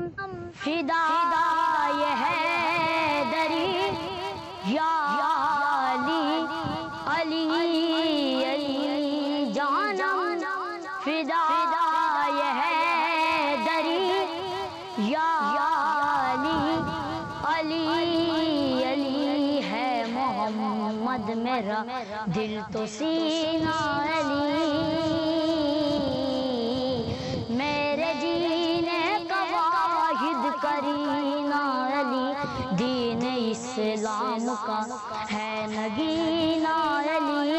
फिदा ये है दरी या अली अली जानम फिदा ये है दरी या अली अली है मोहम्मद मेरा दिल तो सीना अली मेरे जीने का वाहिद करीना अली दीन इस्लाम का है नगीना अली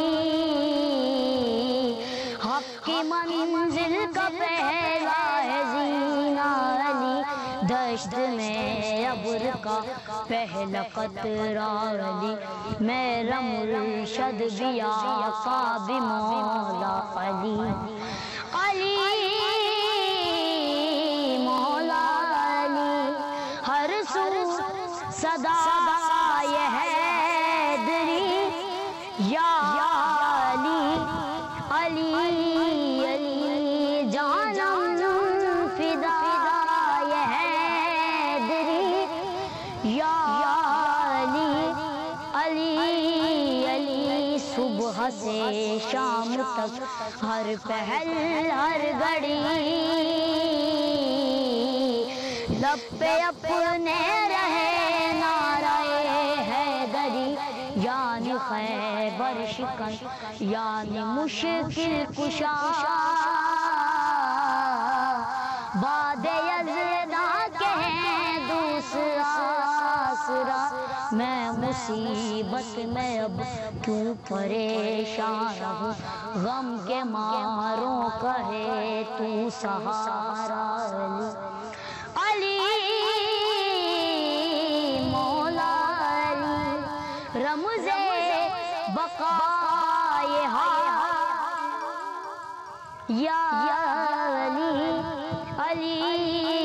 हक की मंजिल का पहला है जीना अली दश्त में अब्र का पहला कतरा अली मेरा मुर्शद भी आका भी मौला अली अली मौला अली हर सू सदा ये है दरी या अली अली जानम फिदा ये है दरी या अली अली सुबह से शाम तक हर पहल हर घड़ी लब पे अपने रहे नाराए हैदरी यानी खैबर शिकन यानी मुश्किल कुशा बादे यज़दा के दूसरा आसरा मैं मुसीबत में अब क्यों परेशान हूँ गम के मारों कहे तू सहारा अली मौला अली रमज़े बक़ाए या अली